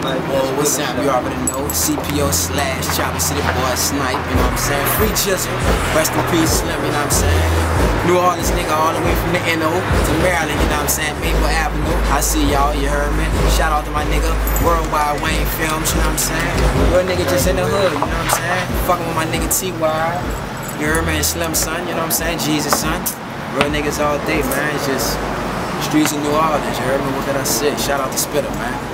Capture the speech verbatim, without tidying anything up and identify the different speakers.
Speaker 1: Like,
Speaker 2: Well, what's up? You already know. C P O slash Chopper City Boy Snipe, you know what I'm saying? Free Jizzle. Rest in peace, Slim, you know what I'm saying? New Orleans nigga all the way from the N O to Maryland, you know what I'm saying? Maple Avenue. I see y'all, you heard me? Shout out to my nigga, Worldwide Wayne Films, you know what I'm saying? Real nigga just in the hood, you know what I'm saying? Fucking with my nigga T Y. You heard me? And Slim son, you know what I'm saying? Jesus son. Real niggas all day, man. It's just streets of New Orleans, you heard me? What can I say? Shout out to Spitter, man.